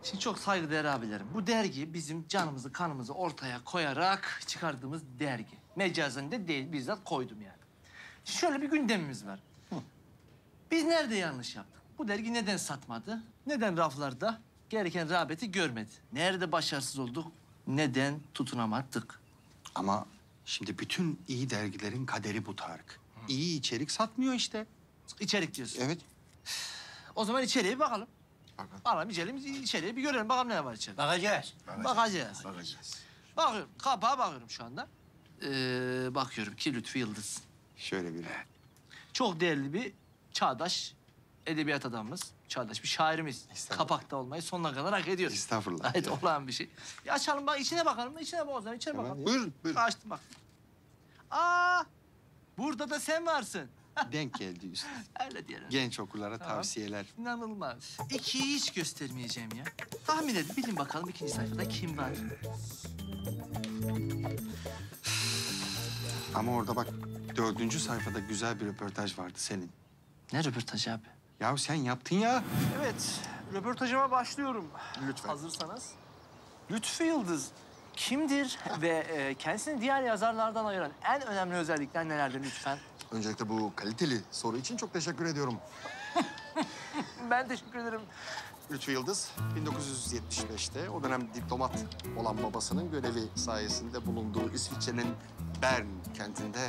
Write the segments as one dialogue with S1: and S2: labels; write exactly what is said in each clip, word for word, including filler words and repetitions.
S1: Şimdi çok saygıdeğer abilerim. Bu dergi bizim canımızı, kanımızı ortaya koyarak çıkardığımız dergi. Mecazen de değil, bizzat koydum yani. Şimdi şöyle bir gündemimiz var. Hı. Biz nerede yanlış yaptık? Bu dergi neden satmadı? Neden raflarda gereken rağbeti görmedi? Nerede başarısız olduk? Neden tutunamadık?
S2: Ama şimdi bütün iyi dergilerin kaderi bu Tarık. Hı. İyi içerik satmıyor işte.
S1: İçerik diyorsun.
S2: Evet.
S1: O zaman içeriye bir bakalım. Bakalım. Bakalım içeriye, içeriye bir görelim bakalım ne var içeride.
S3: Bakacağız.
S1: Bakacağız.
S2: Bakacağız.
S1: Bakıyorum, kapağa bakıyorum şu anda. Ee, bakıyorum ki Lütfü Yıldız.
S2: Şöyle bir.
S1: Çok değerli bir çağdaş edebiyat adamımız. Çağdaş bir şairimiz. Kapakta olmayı sonuna kadar hak ediyor.
S2: Estağfurullah.
S1: Evet, olağan bir şey. Ya açalım bak, içine bakalım. İçine bak o zaman, içine
S2: Tamam.
S1: bakalım.
S2: Buyurun, buyurun.
S1: Açtım bak. Aa, burada da sen varsın.
S2: Denk geldi üstüne.
S1: Öyle diyelim.
S2: Genç okullara
S1: Tamam.
S2: tavsiyeler.
S1: İnanılmaz. İkiyi hiç göstermeyeceğim ya. Tahmin edin, bilin bakalım ikinci sayfada kim var?
S2: Ama orada bak dördüncü sayfada güzel bir röportaj vardı senin.
S1: Ne röportajı abi?
S2: Ya sen yaptın ya.
S1: Evet, röportajıma başlıyorum.
S2: Lütfen.
S1: Hazırsanız. Lütfü Yıldız kimdir ve e, kendisini diğer yazarlardan ayıran en önemli özellikler nelerdir lütfen?
S4: Öncelikle bu kaliteli soru için çok teşekkür ediyorum.
S1: Ben teşekkür ederim.
S4: Lütfü Yıldız, bin dokuz yüz yetmiş beşte o dönem diplomat olan babasının görevi sayesinde bulunduğu İsviçre'nin Bern kentinde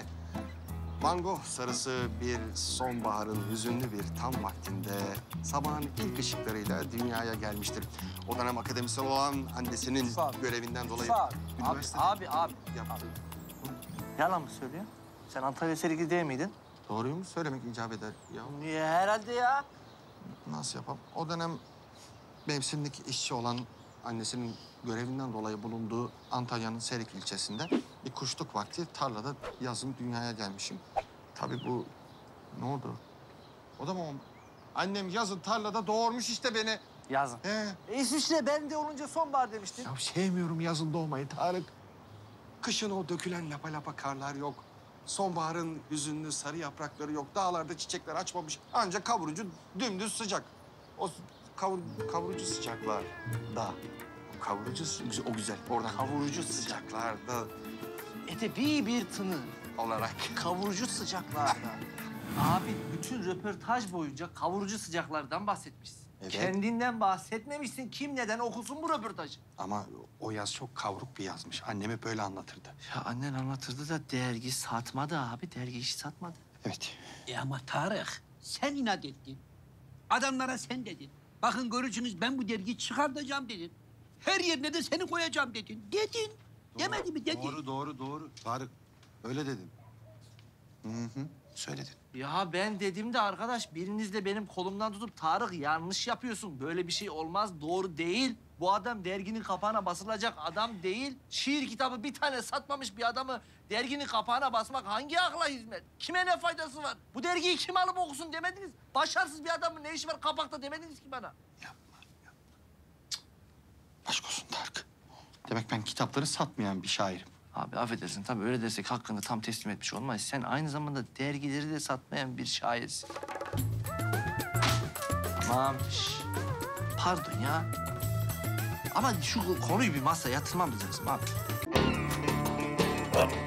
S4: Van Gogh sarısı bir sonbaharın hüzünlü bir tam vaktinde sabahın ilk ışıklarıyla dünyaya gelmiştir. O dönem akademisyen olan annesinin
S1: Sağ ol.
S4: görevinden dolayı
S1: Sağ ol. Abi,
S4: üniversitede
S1: abi, abi.
S4: yaptı.
S1: Yalan mı söylüyor? Sen Antalya Sergi değil miydin?
S4: Doğruyu mu söylemek icap eder ya?
S1: Niye herhalde ya?
S4: Nasıl yapalım? O dönem mevsimlik işçi olan annesinin görevinden dolayı bulunduğu Antalya'nın Serik ilçesinde bir kuşluk vakti tarlada yazın dünyaya gelmişim. Tabii bu ne oldu? O da mı o? Annem yazın tarlada doğurmuş işte beni.
S1: Yazın.
S4: He.
S1: E, İsviçre ben de olunca sonbahar demiştin.
S4: Ya sevmiyorum yazın doğmayı Tarık.
S2: Kışın o dökülen lapa lapa karlar yok. Sonbaharın hüzünlü sarı yaprakları yok. Dağlarda çiçekler açmamış. Ancak kavurucu dümdüz sıcak. O kavur, kavurucu sıcaklar da. O kavurucu sı- o güzel. Oradan
S1: Kavurucu sıcak.
S2: sıcaklarda
S1: Edebi bir tını.
S2: olarak.
S1: Kavurucu sıcaklarda. Abi bütün röportaj boyunca kavurucu sıcaklardan bahsetmişsin.
S2: Evet.
S1: Kendinden bahsetmemişsin. Kim neden okusun bu röportajı?
S2: Ama o yaz çok kavruk bir yazmış. Annem hep öyle anlatırdı.
S1: Ya annen anlatırdı da dergi satmadı abi. Dergi hiç satmadı.
S2: Evet.
S3: E ama Tarık, sen inat ettin. Adamlara sen dedin. Bakın görürsünüz ben bu dergiyi çıkartacağım dedin. Her yerine de seni koyacağım dedin. Dedin. Demedi mi? Dedin.
S2: Doğru, doğru, doğru. Tarık, öyle dedim. Hı hı, söyledin.
S1: Ya ben dediğimde arkadaş biriniz de benim kolumdan tutup Tarık yanlış yapıyorsun. Böyle bir şey olmaz, doğru değil. Bu adam derginin kapağına basılacak adam değil. Şiir kitabı bir tane satmamış bir adamı derginin kapağına basmak hangi akla hizmet? Kime ne faydası var? Bu dergiyi kim alıp okusun demediniz. Başarısız bir adamın ne işi var kapakta demediniz ki bana.
S2: Yapma, yapma. Cık. Aşk olsun Tarık. Demek ben kitapları satmayan bir şairim.
S1: Abi affedersin tabii öyle dersek hakkını tam teslim etmiş olmayız. Sen aynı zamanda dergileri de satmayan bir şairsin. Tamam. şş. Pardon ya. Ama şu konuyu bir masaya yatırmamız lazım abi.